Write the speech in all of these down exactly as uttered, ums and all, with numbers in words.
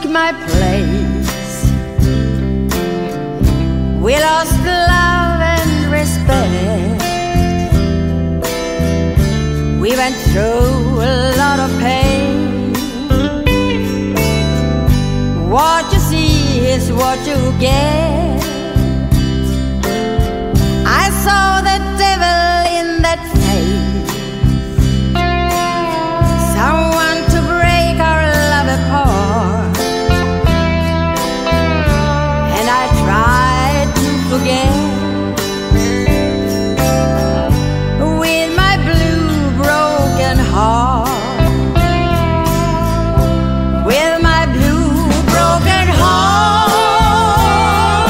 my place. We lost love and respect. We went through a lot of pain. What you see is what you get. I saw the devil in that face. Someone to break our love apart. And I tried to forget. With my blue broken heart. With my blue broken heart.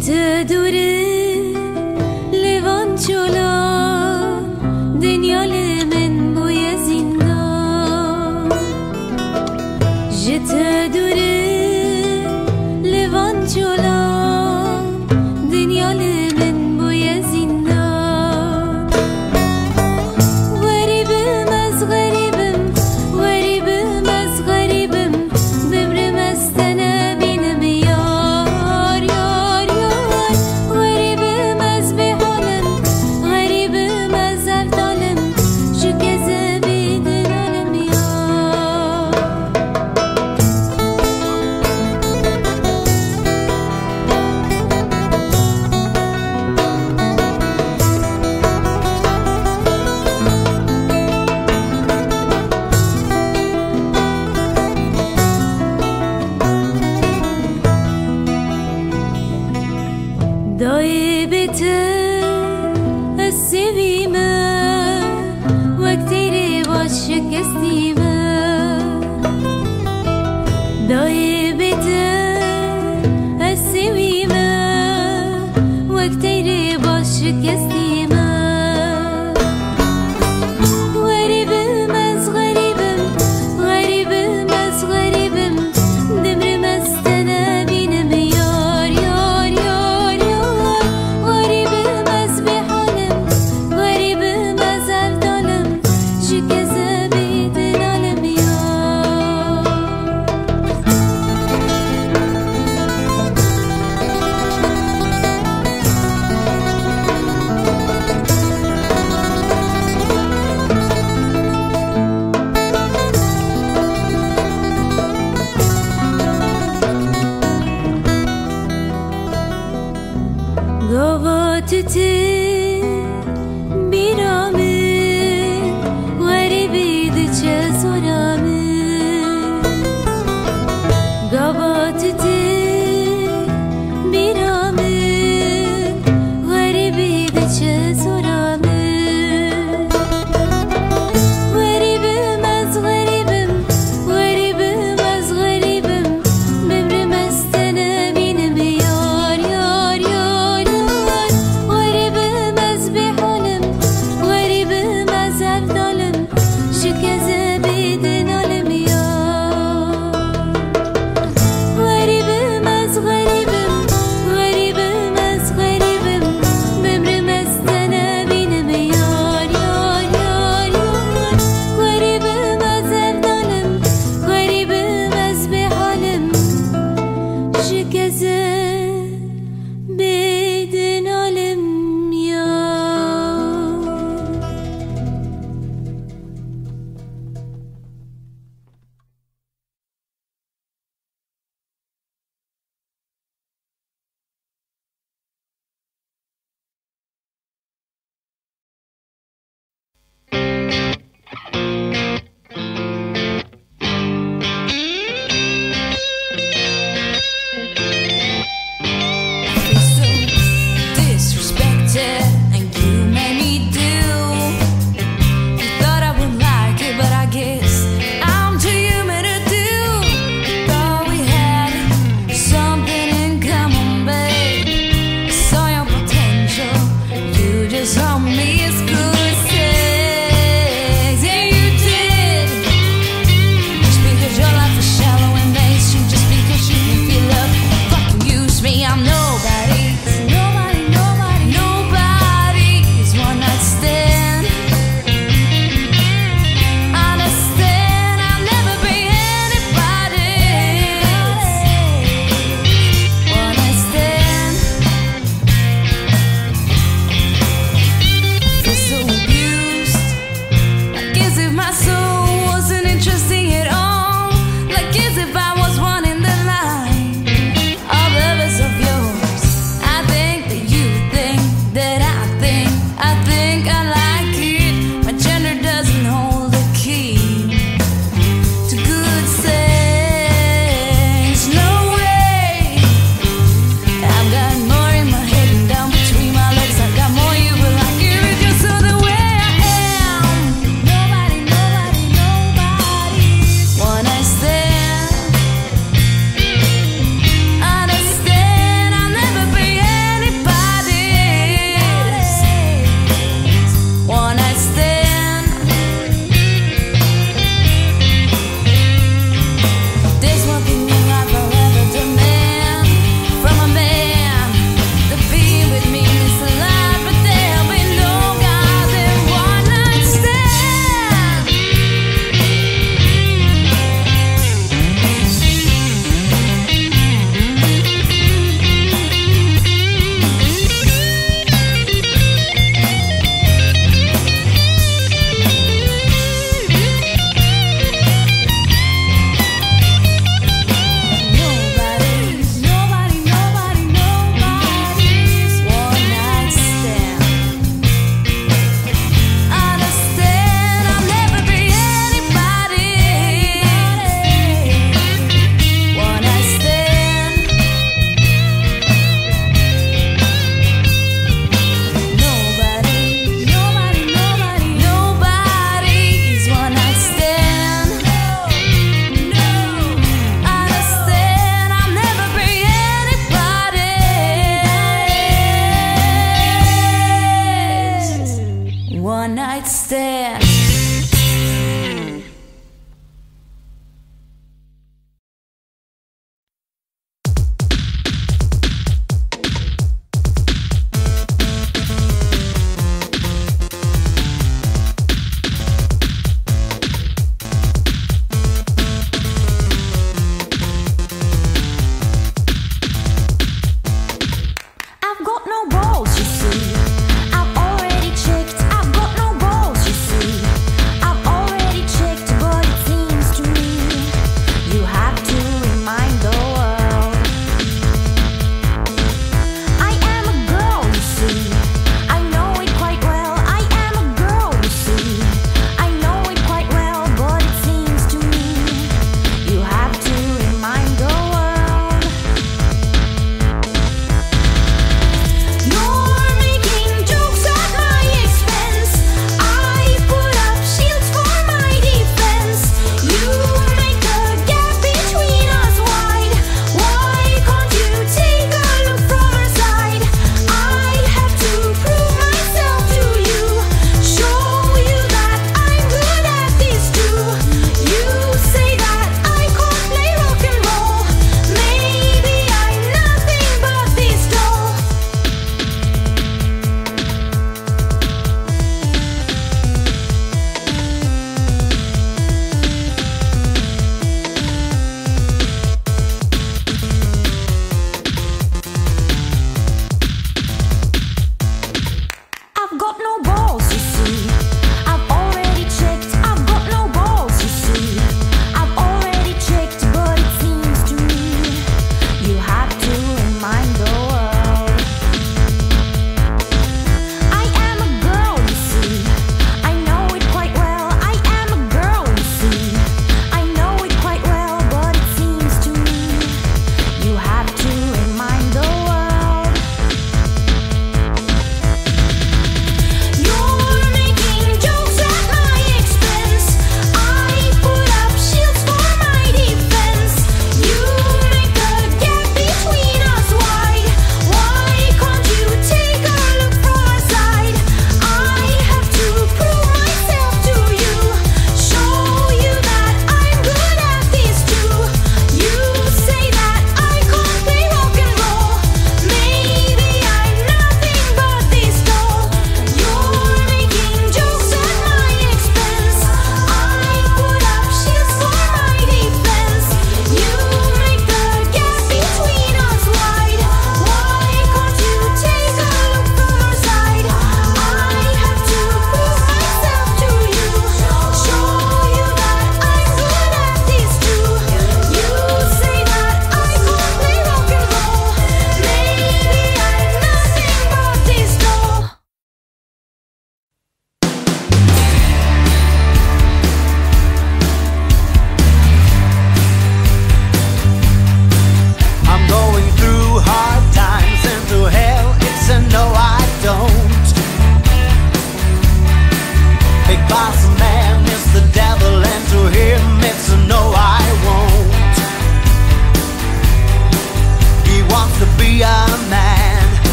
تدوری لیوان چولا دنیال من بوی زندان جت دوری لیوان چولا دنیال من بوی زندان غریبم از غریبم غریبم از غریبم ببرم از تنه بینم یار یار یار غریبم از بحالم غریبم از افدالم شو کزه بیدنالم یار دای بته السویمه وقتی باش شکستیمه دای بته السویمه وقتی باش شکستیمه غریبم از غریبم غریبم از غریبم دمرم از تنه بینم یار یار یار یار غریبم از بحالم غریبم از افدالم شو کزه بیدنالم یار گاواتتی بیرامه غریبی دچه زورامه گاواتتی بیرامه غریبی دچه زورامه غریبم از غریبم غریبم از غریبم ببرم از تنه بینم یار یار یار یار غریبم از بحالم غریبم از افدالم شو کزه بیدنالم یار غریبم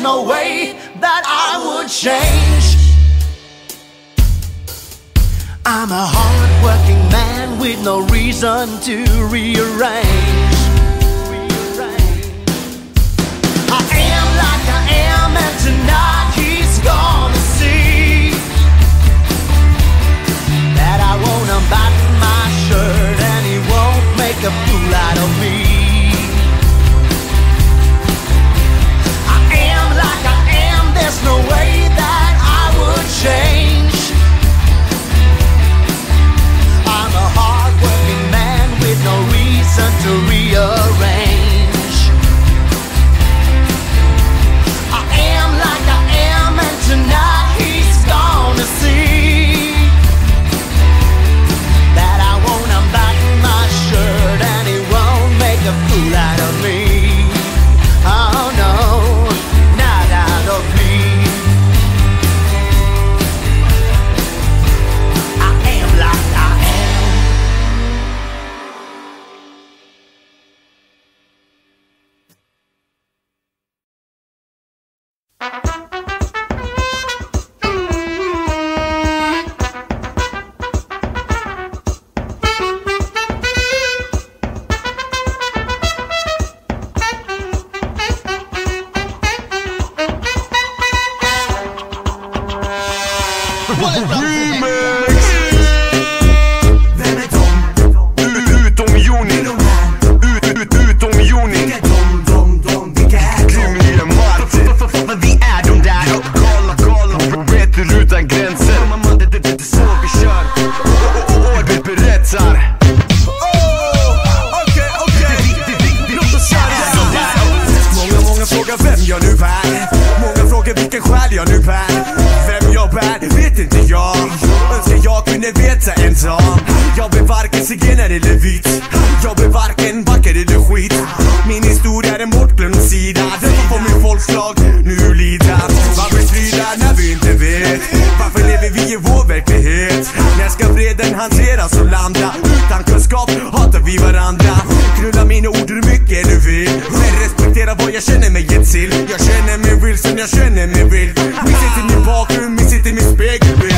no way that I would change. I'm a hard-working man with no reason to rearrange. I am like I am, and tonight he's gonna see that I won't unbutton my shirt and he won't make a fool out of me. I am like I am, there's no way that I would change. I'm a hard-working man with no reason to rearrange. I am like I am, and tonight he's gonna see that I won't unbutton my shirt and he won't make a fool out of me. Oh no, not out of me. I am like I am. Vem är de? Utom Joni. Utom Joni. De, de, de, vilka är de? Jimmy och Martin. För vi är de där. Gala, gala. Vet utan gränser. Det är så vi kör. Och vi berättar. Okej, okej. Låt oss köra så där. Många, många frågar vem jag nu är. Många frågar vilken själ jag nu bär. Vem jag bär, vet inte jag. Önskar jag kunde veta en dag. Jag blir varken zigener eller vit. Jag blir varken vacker eller skit. Min historia är en bortglömd sida. Därför får min folkslag nu lida. Varför strida när vi inte vet? Varför lever vi i vår verklighet? När ska vreden hanteras och landa? Utan kunskap hatar vi varandra. Knulla mina ord hur mycket du vill. Men respektera vad jag känner mig get till. Jag känner mig vild som jag känner mig vild. Miss inte min bakgrund, miss inte min spegelbild.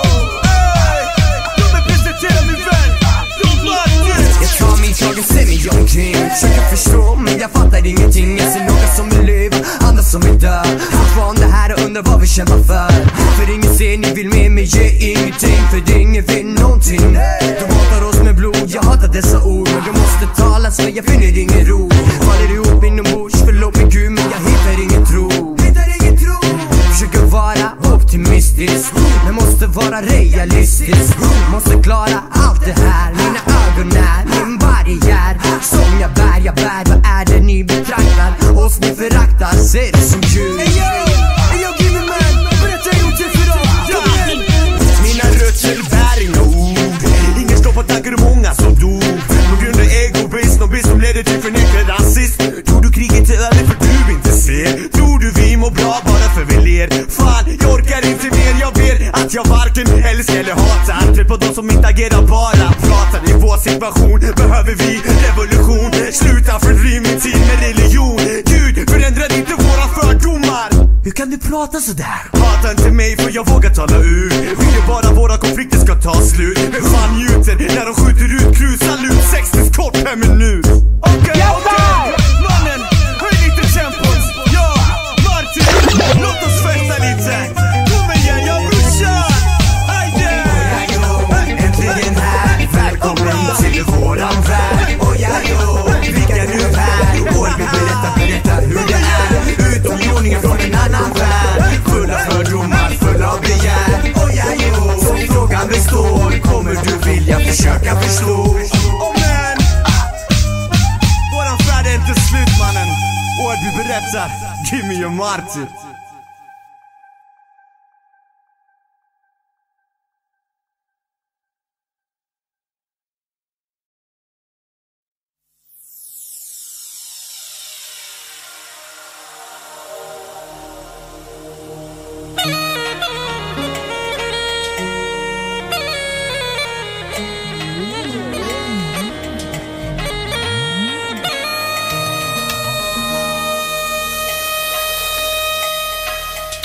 Jag tar min tag och ser mig omkring. Försöker förstå men jag fattar ingenting. Jag ser några som vill leva, andra som vill dö. Fortfarande här och undrar vad vi kämpar för. För ingen ser ni vill med mig, ge ingenting. För ingen vill någonting. De hatar oss med blod, jag hatar dessa ord. Men de måste tala så jag finner ingen ro. Faller ihop inombords, förlåt mig Gud men jag hittar ingen tro. Försöker vara optimistisk men måste vara realistisk. Måste klara allt det här. Mina ögon är min barriär. Som jag bär, jag bär. Vad är det ni betraktar? Oss ni föraktar, ser det som djur. Hey yo, hey yo, give me man. Berätta en gång till för dem. Mina rötter bär inga ord. Ingen står på tankar och många som dog. På grund av egobrist och brist som leder till förnyklad rasism. Tror du kriget är över för du inte ser? Tror du vi mår bra bara för vi ler? Fan, jag orkar inte mer, jag ber att jag varken älskar eller hatar. Trött på de som inte agerar, bara pratar. I vår situation behöver vi revolution. Sluta fördriv min tid med religion. Gud, förändra inte våra fördomar. Hur kan du prata sådär? Hata inte mig för jag vågar tala ut. Vill ju bara våra konflikter ska ta slut. Men fan njuter när de skjuter ut krus. Salut, sextio kort per minut. Okej, okay, okej okay. Mannen, höj lite tempot. Ja, Martin, låt oss festa lite. Kom igen, jag brorsan. Hejde. Äntligen här, välkommen till våran värld. Och jag jo, vilka nu är. Och vi berättar, berättar hur det är. Utom jordningen från en annan värld. Fulla fördomar, fulla av begär. Och jag jo, som frågan består. Kommer du vilja försöka förstå? Oh man, våran färd är inte slut mannen. Och vi berättar, Jimmy och Martin.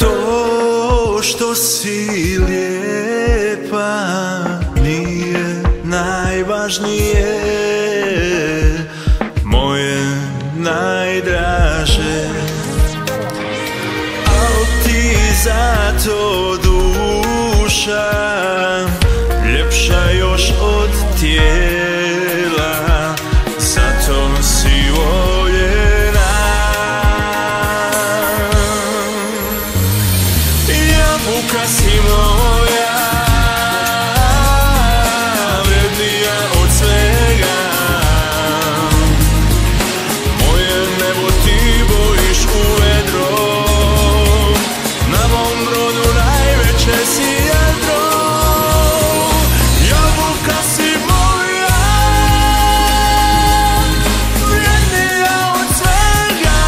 To što si lijepa nije najvažnije, moje najdraže, al ti zato duša ljepša još od tijela, zato si voljena. Jabuka si moja, vrednija od svega, moje nebo ti bojiš u vedro, na mom brodu najveće si jedro. Jabuka si moja, vrednija od svega.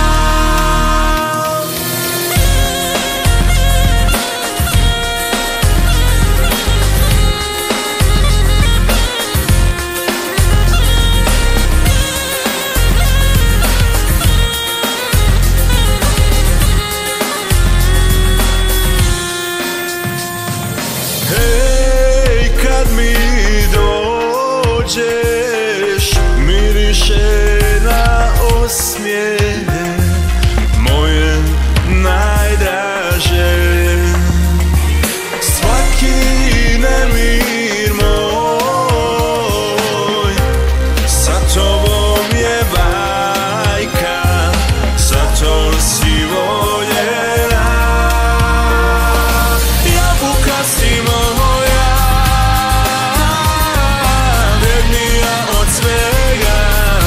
Hej, kad mi dođeš, miriše na osmijeh, moje najdraže. Svaki nemir moj, sa tobom je bajka, zato si voljena. Jabuka si moja, vrednija od svega,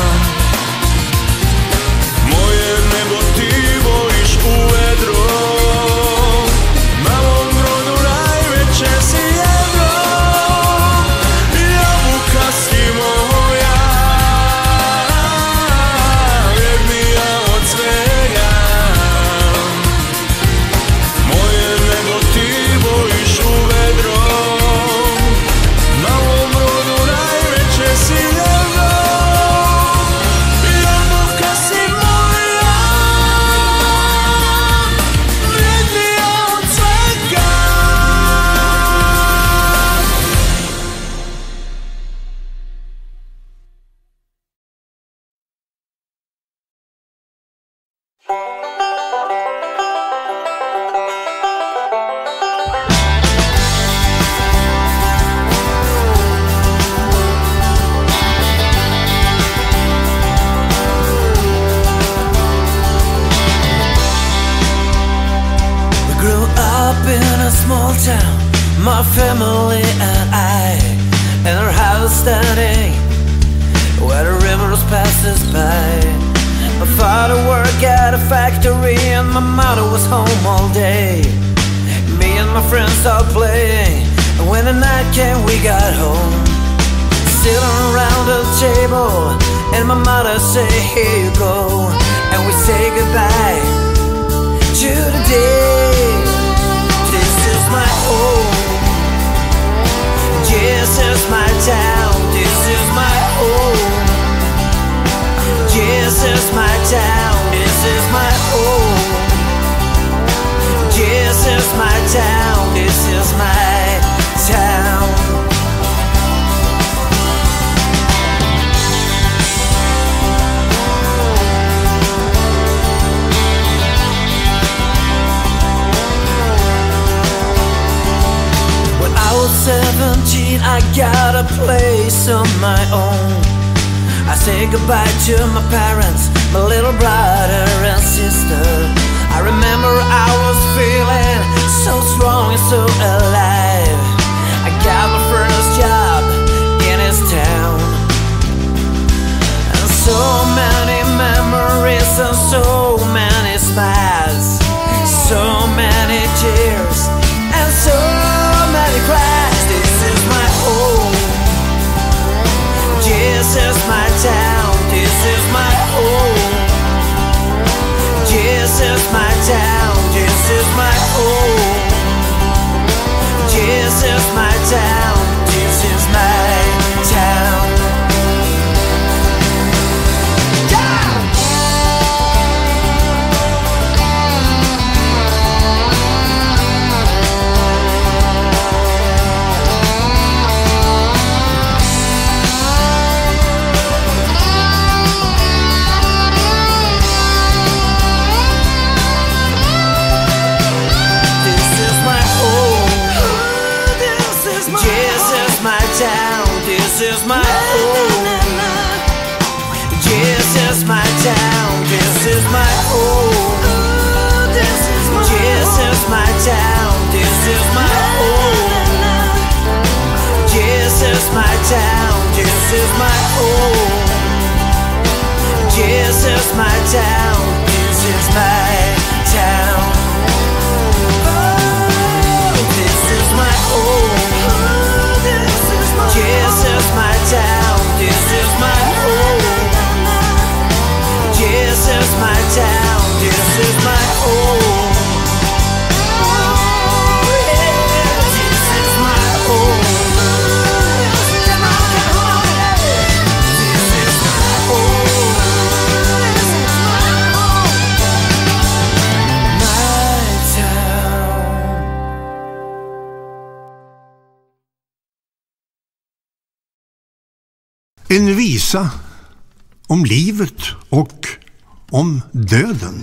moje nebo ti bojiš u vedro, na mom brodu najveće si jedro. Jabuka si moja, vrednija od svega, moje nebo ti bojiš u vedro, na mom brodu najveće si jedro. Jabuka si moja, vrednija od svega. We grew up in a small town, my family and I, in our house standing where the rivers passes by. My father worked at a factory and my mother was home all day. Me and my friends all playing, and when the night came we got home, sitting around the table, and my mother say, here you go, and we say goodbye to the day. This is my home, this is my town, this is my home, this is my town, this is my home, this is my town, this is my town. When I was seventeen, I got a place on my own. I say goodbye to my parents, my little brother and sister. I remember I was feeling so strong and so alive. I got my first job in this town, and so many memories and so many smiles, so many tears and so many cries. This is my home, this is my town, this is my home, this is my town, En visa om livet och om döden.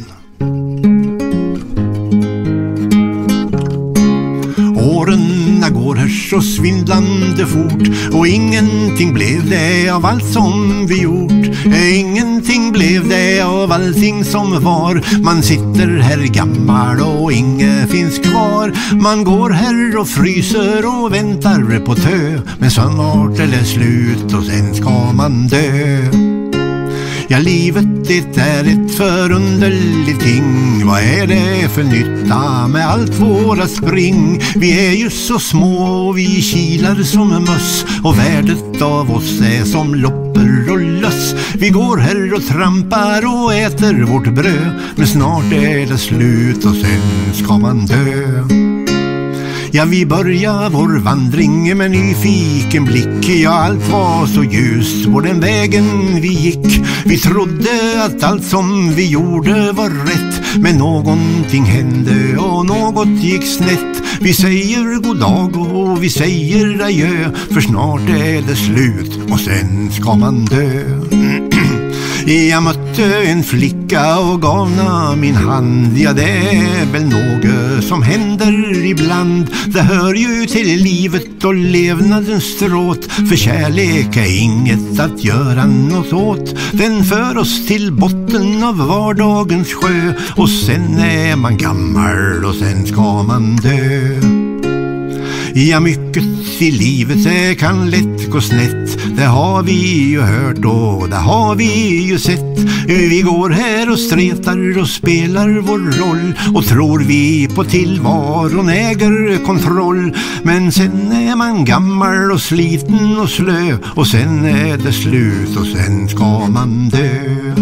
Åren går här så svindlande fort, och ingenting blev det av allt som vi gjort. Ingenting blev det av allting som var. Man sitter här gammal och inget finns kvar. Man går här och fryser och väntar på tö, men snart är det slut och sen ska man dö. Ja, livet det är ett förunderligt ting. Vad är det för nytta med allt våra spring? Vi är ju så små och vi kilar som möss, och värdet av oss är som loppor och löss. Vi går här och trampar och äter vårt bröd, men snart är det slut och sen ska man dö. Ja, vi börjar vår vandring med nyfiken blick. Ja, allt var så ljust på den vägen vi gick. Vi trodde att allt som vi gjorde var rätt, men någonting hände och något gick snett. Vi säger god dag och vi säger adjö, för snart är det slut och sen ska man dö. Jag mötte en flicka och gavna min hand. Ja, det är väl något som händer ibland. Det hör ju till livet och levnadens stråt, för kärlek är inget att göra något åt. Den för oss till botten av vardagens sjö, och sen är man gammal och sen ska man dö. Ja, mycket i livet det kan lätt gå snett. Det har vi ju hört och det har vi ju sett. Vi går här och stretar och spelar vår roll, och tror vi på tillvaron äger kontroll. Men sen är man gammal och sliten och slö, och sen är det slut och sen ska man dö.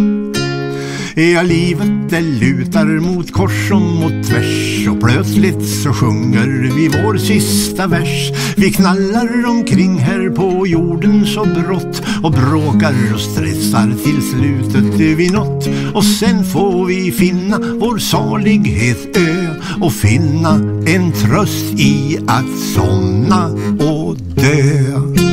Ja, livet det lutar mot kors och mot tvärs, och plötsligt så sjunger vi vår sista vers. Vi knallar omkring här på jorden så brått, och bråkar och stressar till slutet vi nått. Och sen får vi finna vår salighet ö, och finna en tröst i att somna och dö.